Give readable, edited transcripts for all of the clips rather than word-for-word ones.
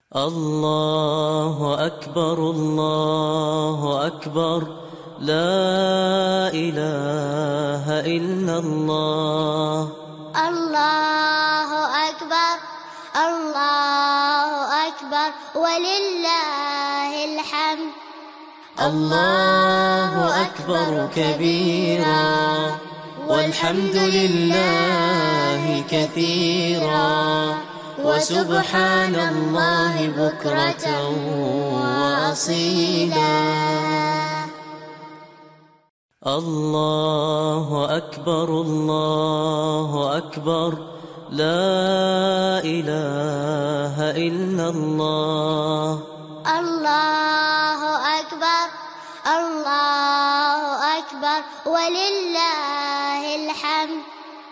الله أكبر الله أكبر لا إله إلا الله. الله أكبر الله أكبر ولله الحمد. الله أكبر كبيرا والحمد لله كثيرا وسبحان الله بكرة وأصيلا. الله أكبر الله أكبر لا إله إلا الله. الله أكبر الله أكبر ولله الحمد.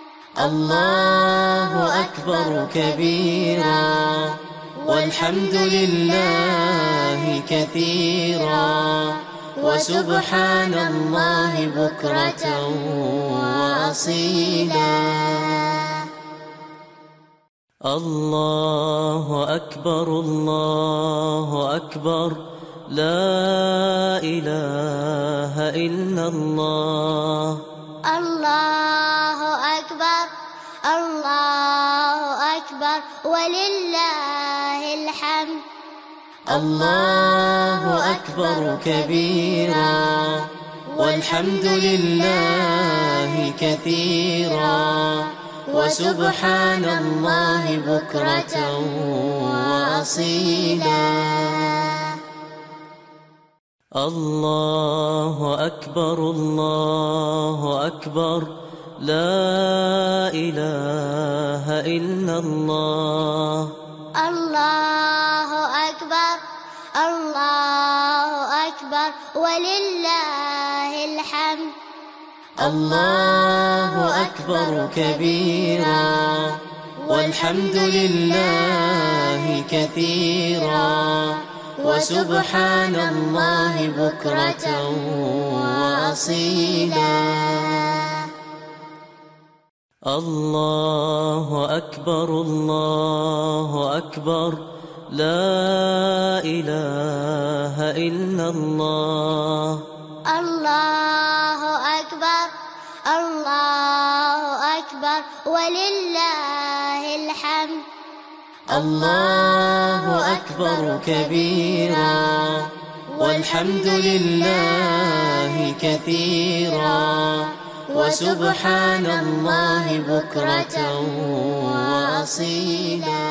الله أكبر كبيرا والحمد لله كثيرا وسبحان الله بكرة وأصيلا. الله أكبر الله أكبر لا إله إلا الله. الله أكبر الله أكبر ولله الحمد. الله أكبر كبيرا والحمد لله كثيرا وسبحان الله بكرة وأصيلا. الله أكبر الله أكبر لا إله إلا الله. الله أكبر الله أكبر ولله الحمد. الله أكبر كبيرا والحمد لله كثيرا وسبحان الله بكرة وأصيلا. الله أكبر الله أكبر لا إله إلا الله. الله أكبر الله أكبر ولله الحمد. الله أكبر كبيرا والحمد لله كثيرا وسبحان الله بكرة وأصيلا.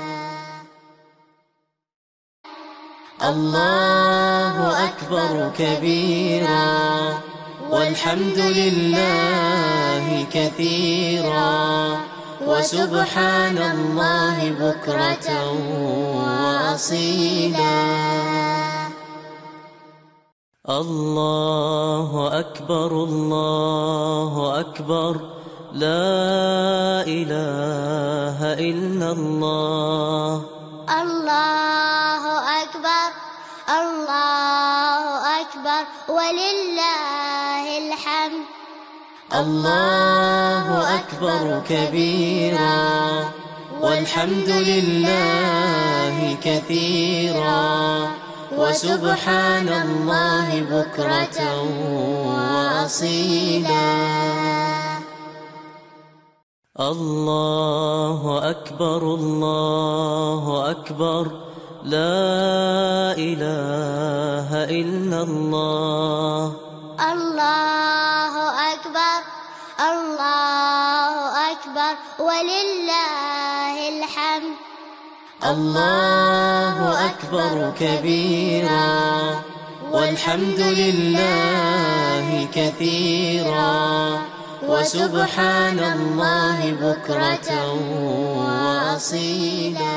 الله أكبر كبيرا والحمد لله كثيرا وسبحان الله بكرة وأصيلا. الله أكبر الله أكبر لا إله إلا الله. الله أكبر الله أكبر ولله الحمد. الله أكبر كبيرا والحمد لله كثيرا وسبحان الله بكرة وأصيلا. الله أكبر الله أكبر لا إله إلا الله. الله أكبر الله أكبر ولله الحمد. الله أكبر كبيرا والحمد لله كثيرا وسبحان الله بكرة وأصيلا.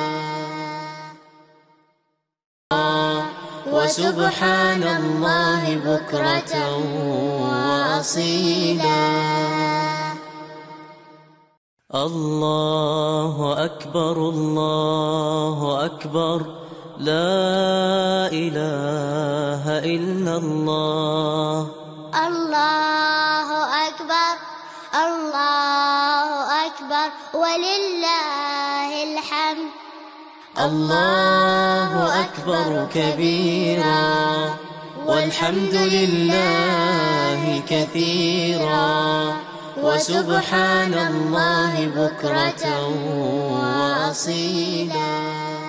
وسبحان الله بكرة وأصيلا. الله أكبر الله أكبر لا إله إلا الله. الله أكبر الله أكبر ولله الحمد. الله أكبر كبيرا والحمد لله كثيرا وسبحان الله بكرة وأصيلا.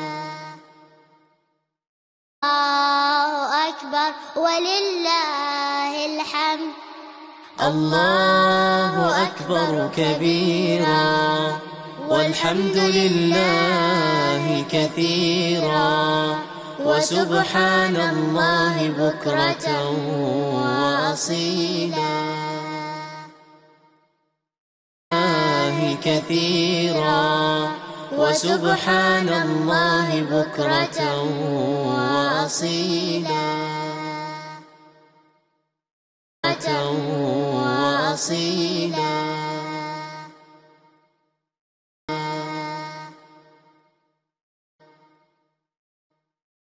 الله أكبر ولله الحمد. الله أكبر كبيرا والحمد لله كثيرا وسبحان الله بكرة وأصيلا. كثيرا وسبحان الله بكرة وأصيلا.